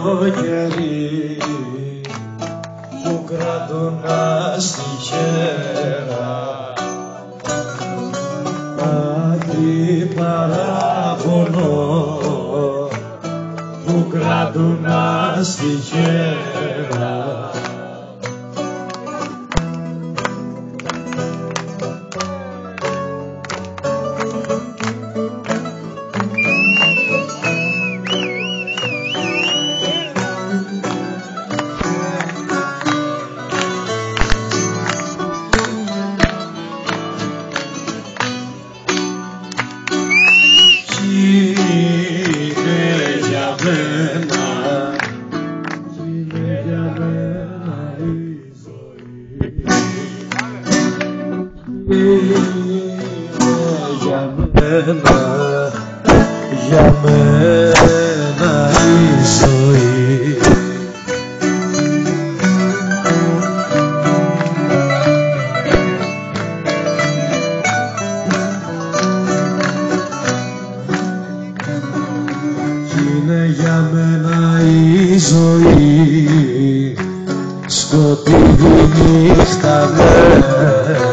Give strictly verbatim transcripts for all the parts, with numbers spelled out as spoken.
καλοκαίρι που κρατούν στη χέρα άχι παράπονο που κρατούν στη χέρα. Για μένα, για μένα η ζωή κι είναι για μένα η ζωή σκοτεινή νύχτα μέρα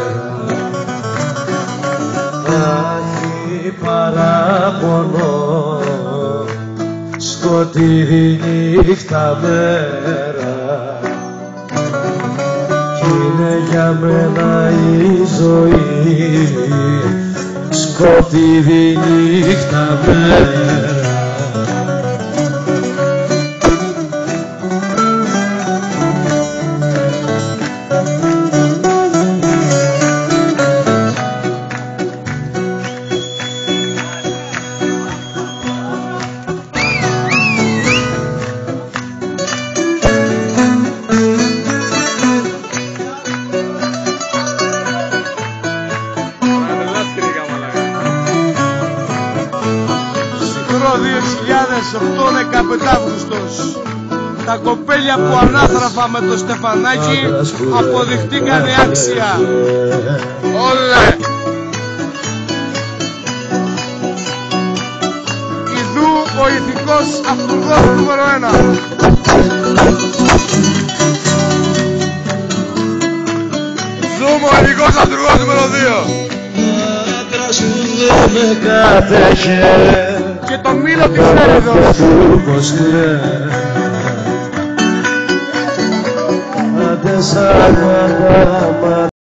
παράπονο σκοτεινή νύχτα μέρα κι είναι για μένα η ζωή σκοτεινή νύχτα μέρα. δύο χιλιάδες οκτώ δεκαπέντε Αύγουστος τα κοπέλια που ανάθραφα με το Στεφανάκι αποδειχτήκανε άξια. Όλε! Ιδού ο ηθικός αυτούργος νούμερο ένα. Ζούμε ο ηθικός αυτούργος νούμερο δύο. Άντρας που δεν με κατέχε και το μήλο της έρεδος πως κλαίει άντε σαν